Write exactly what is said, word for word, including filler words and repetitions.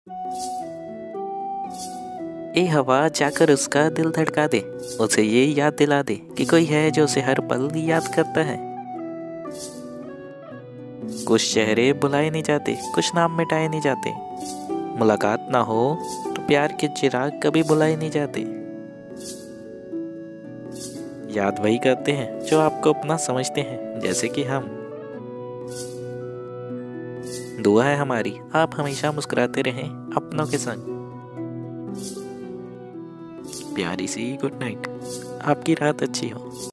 ए हवा जाकर उसका दिल धड़का दे, उसे ये याद दिला दे कि कोई है जो उसे हर पल याद करता है। कुछ चेहरे बुलाए नहीं जाते, कुछ नाम मिटाए नहीं जाते। मुलाकात ना हो तो प्यार के चिराग कभी बुलाए नहीं जाते। याद वही करते हैं जो आपको अपना समझते हैं, जैसे कि हम। दुआ है हमारी आप हमेशा मुस्कुराते रहें अपनों के संग। प्यारी सी गुड नाइट, आपकी रात अच्छी हो।